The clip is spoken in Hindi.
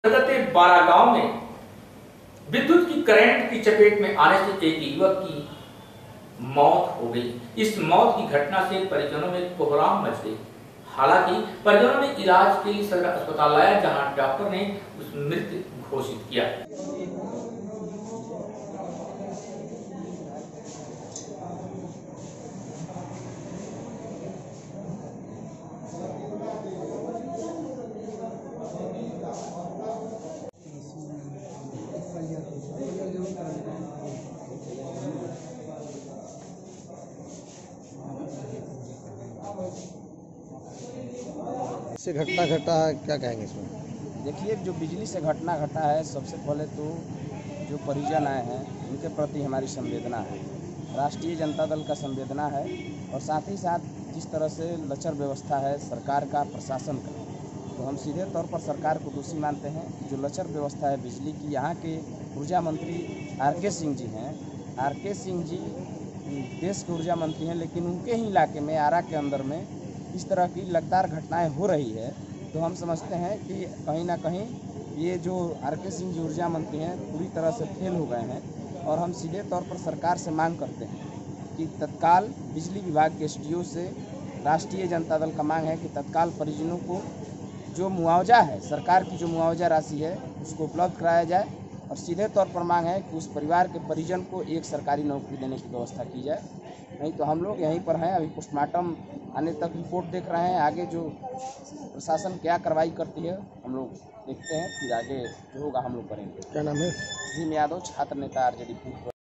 बारा गांव में विद्युत की करंट की चपेट में आने से एक युवक की मौत हो गई। इस मौत की घटना से परिजनों में कोहराम मच गई। हालांकि परिजनों ने इलाज के लिए सदर अस्पताल लाया, जहां डॉक्टर ने उस मृत घोषित किया। से घटना घटा, क्या कहेंगे इसमें? देखिए, जो बिजली से घटना घटा है, सबसे पहले तो जो परिजन आए हैं उनके प्रति हमारी संवेदना है, राष्ट्रीय जनता दल का संवेदना है। और साथ ही साथ जिस तरह से लचर व्यवस्था है सरकार का, प्रशासन का, तो हम सीधे तौर पर सरकार को दोषी मानते हैं कि जो लचर व्यवस्था है बिजली की। यहाँ के ऊर्जा मंत्री आर.के. सिंह जी हैं। आर.के. सिंह जी देश के ऊर्जा मंत्री हैं, लेकिन उनके ही इलाके में, आरा के अंदर में इस तरह की लगातार घटनाएं हो रही है। तो हम समझते हैं कि कहीं ना कहीं ये जो आर.के. सिंह जी ऊर्जा मंत्री हैं पूरी तरह से फेल हो गए हैं। और हम सीधे तौर पर सरकार से मांग करते हैं कि तत्काल बिजली विभाग के एसडीओ से राष्ट्रीय जनता दल का मांग है कि तत्काल परिजनों को जो मुआवजा है, सरकार की जो मुआवजा राशि है, उसको उपलब्ध कराया जाए। और सीधे तौर पर मांग है कि उस परिवार के परिजन को एक सरकारी नौकरी देने की व्यवस्था की जाए। नहीं तो हम लोग यहीं पर हैं, अभी पोस्टमार्टम आने तक रिपोर्ट देख रहे हैं। आगे जो प्रशासन क्या कार्रवाई करती है हम लोग देखते हैं, फिर आगे जो होगा हम लोग करेंगे। क्या नाम है? भीम यादव, छात्र नेता आरजेडी।